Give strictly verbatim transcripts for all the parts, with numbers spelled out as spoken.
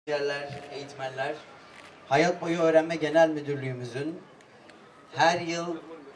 Değerler, eğitmenler, Hayat Boyu Öğrenme Genel Müdürlüğümüzün her yıl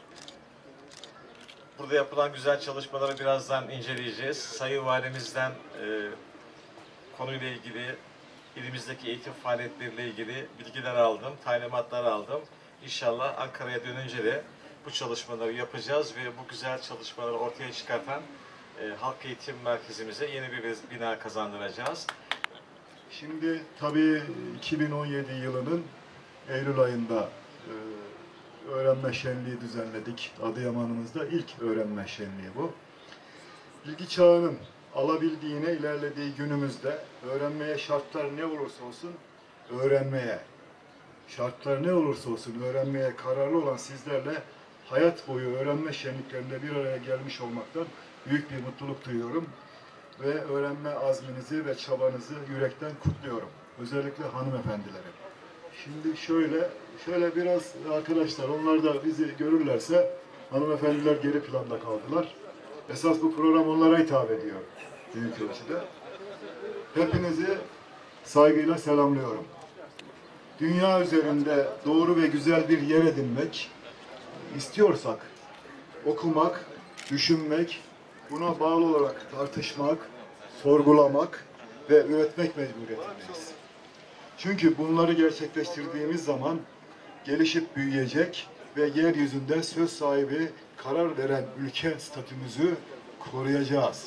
burada yapılan güzel çalışmaları birazdan inceleyeceğiz. Sayın Valimizden e, konuyla ilgili, ilimizdeki eğitim faaliyetleriyle ilgili bilgiler aldım, talimatlar aldım. İnşallah Ankara'ya dönünce de bu çalışmaları yapacağız ve bu güzel çalışmaları ortaya çıkartan e, Halk Eğitim Merkezimize yeni bir bina kazandıracağız. Şimdi tabii iki bin on yedi yılının Eylül ayında e, öğrenme şenliği düzenledik. Adıyaman'ımızda ilk öğrenme şenliği bu. Bilgi çağının alabildiğine ilerlediği günümüzde öğrenmeye şartlar ne olursa olsun öğrenmeye, şartlar ne olursa olsun öğrenmeye kararlı olan sizlerle hayat boyu öğrenme şenliklerinde bir araya gelmiş olmaktan büyük bir mutluluk duyuyorum. Ve öğrenme azminizi ve çabanızı yürekten kutluyorum. Özellikle hanımefendilere. Şimdi şöyle, şöyle biraz arkadaşlar, onlar da bizi görürlerse, hanımefendiler geri planda kaldılar. Esas bu program onlara hitap ediyor büyük ölçüde. Hepinizi saygıyla selamlıyorum. Dünya üzerinde doğru ve güzel bir yer edinmek istiyorsak, okumak, düşünmek, buna bağlı olarak tartışmak, sorgulamak ve üretmek mecburiyetindeyiz. Çünkü bunları gerçekleştirdiğimiz zaman gelişip büyüyecek ve yeryüzünde söz sahibi, karar veren ülke statümüzü koruyacağız.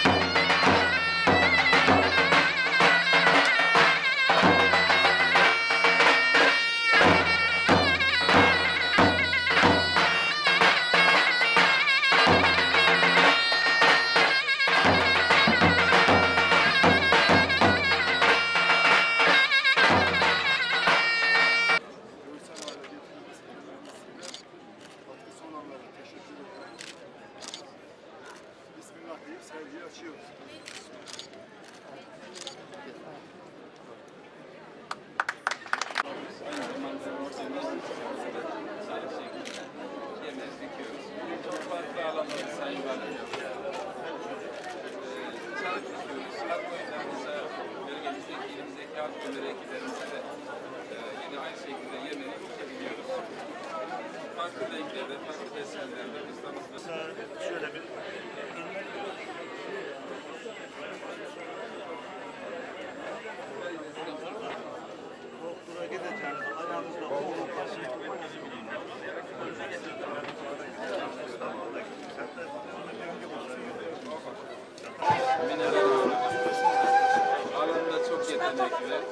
Sergiyi açıyoruz. Çok farklı alanlarda Sayın Valim. Çarık tutuyoruz. Halk oyunlarımıza, bölgemizdeki, ilimizdeki halk oyunları ekiplerimize de yine aynı şekilde yemeğini gidiyoruz. Farklı renklerde, farklı desenlerde İslam'ımızda. Şöyle bir doktora gideceğim. Ayağınızda oğlum başı. Mineral alanında çok yetenekli.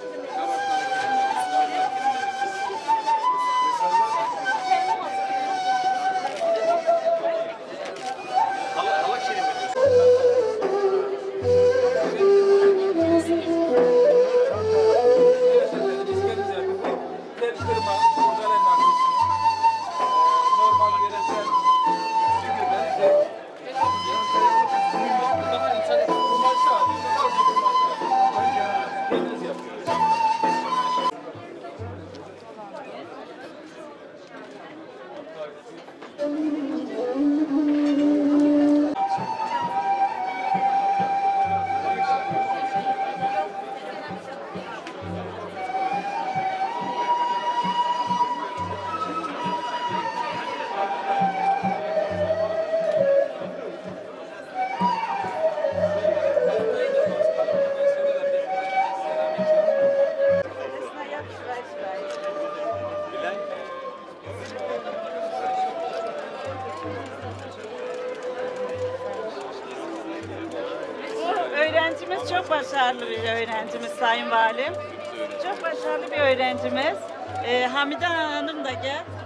Öğrencimiz çok başarılı bir öğrencimiz Sayın Valim. Çok başarılı bir öğrencimiz. Ee, Hamide Hanım da gel.